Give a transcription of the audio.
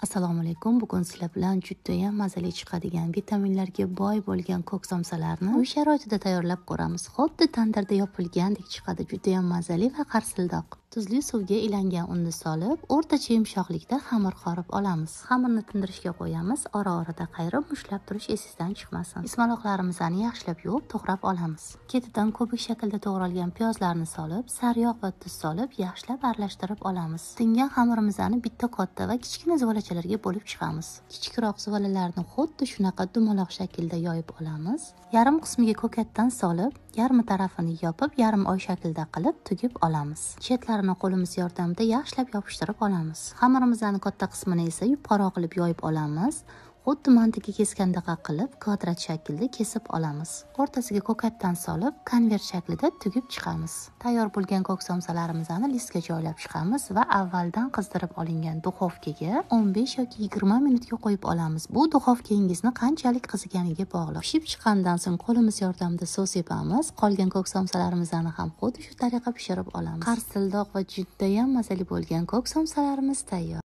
Assalomu alaykum. Bugun sizlar bilan judayam mazali chiqadigan vitaminlarga boy bo'lgan ko'k somsalarni uy sharoitida tayyorlab ko'ramiz. Xuddi tandirda yopilgandek chiqadi. Judayam mazali va qarsildoq. Tuzli suvga ilangan unni solib, o'rtacha yumshoqlikda xamir qorib olamiz. Xamirni tindirishga qo'yamiz. Ora-orada qayrib mushlab turish esingizdan chiqmasin. Ismaloqlarimizni yaxshilab yuvib, to'g'rab olamiz. Ketidan kubik shaklda to'g'ralgan piyozlarni solib, sariyog' va tuz solib, yaxshilab aralashtirib olamiz. Tingan xamirimizni bitta katta va kichkina zuvalachalarga bo'lib chiqamiz. Kichikroq zuvalalarni xuddi shunaqa dumaloq shaklda yoyib olamiz. Yarim qismiga ko'katdan solib, yarmi tarafini yopib, yarim oy shaklda qilib tugib olamiz. Chetlarini qo'limiz yordamida yaxshilab yopishtirib olamiz. Xamirimizning katta qismini esa yupqaroq qilib yoyib olamiz. Xuddi mantiga kesgandaqa qilib kvadrat shaklda kesib olamiz. O'rtasiga ko'katdan solib, konvert shaklida tugib chiqamiz. Tayyor bo'lgan ko'k somsalarimizni listga joylab chiqamiz va avvaldan qizdirib olingan duxovkaga 15 yoki 20 minutga qo'yib olamiz. Bu duxovkangizni qanchalik qiziganiga bog'liq. Pishib chiqqandan so'ng qo'limiz yordamida so'z sepamiz. Qolgan ko'k somsalarimizni ham xuddi shu tariqa pishirib olamiz. Qarsildoq va judayam mazali bo'lgan ko'k somsalarimiz tayyor.